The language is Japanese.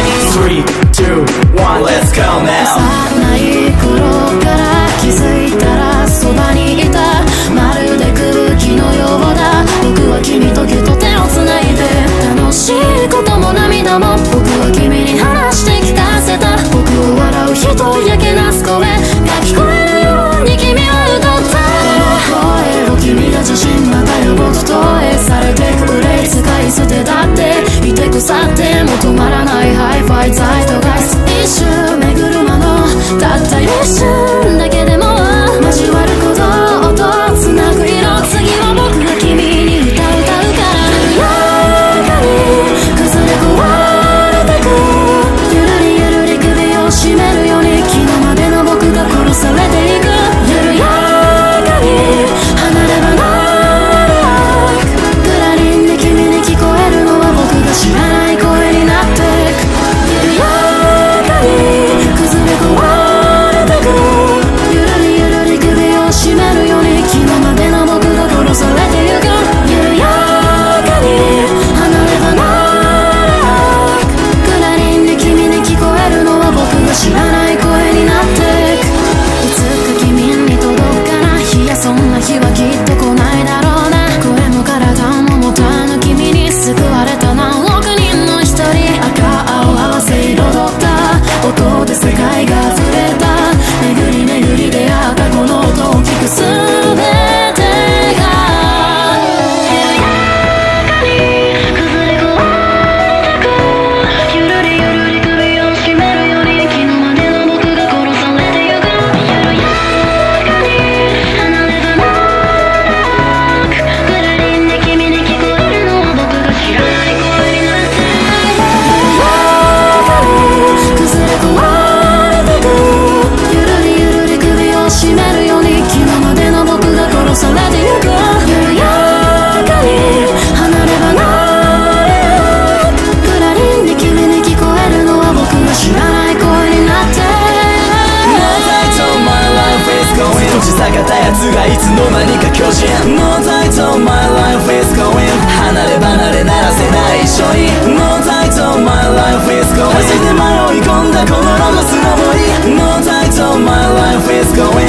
3、2、1 Let's go now。 幼い頃から気づいたらそばにいた、まるで空気のようだ。僕は君とぎゅっと手をつないで、楽しいことも涙も僕は君に話して聞かせた。僕を笑う一人だけなす声が聞こえるように君は歌った。この声を君が自信またよ僕と投影されてくれ、いつかいつでだっていて腐っても止まらないハイファイザイトガイス、一周巡る間のたった一瞬だけでも交わる鼓動音をつなぐ色、次は僕が君に歌うから緩やかに崩れ壊れてく、ゆるりゆるり首を締めるように、昨日までの僕が殺されていく、緩やかに離れ離れ飽く、ぐらりんり君に聞こえるのは僕が知らない声になってく、緩やかに崩れ壊れてく、ゆるりゆるり首を締めるように、昨日までの僕が殺されてゆく、緩やかに離れ離れ飽く、ぐらりんり君に聞こえるのは僕が知らない声になってく、いつか君に届くかな、いやそんな日はきっと来ないだろうな、声も体も持たぬ君に救われた何億人の一人、赤青合わせ彩った音で世界が溢れた、巡り巡り出会ったこの音を聞くすべてが緩やかに崩れ壊れてく、ゆるりゆるり首を締めるように、昨日までの僕が殺されてゆく、緩やかに離れ離れ飽く、ぐらりんり君に聞こえるのは僕が知らない声になって、緩やかに崩れ壊れてく、ゆるりゆるり首を締めるように、昨日までの僕が殺されてゆく、緩やかに離れ離れ飽く、ぐらりんり君に聞こえるのは僕が知らない声になって、 No title my life is going 閉じ下がったやつがいつの間にか巨人 No title my life is going 離れ離れならせない一緒に No title my life is going 足で迷い込んだこのロゴスの森 No title my life is going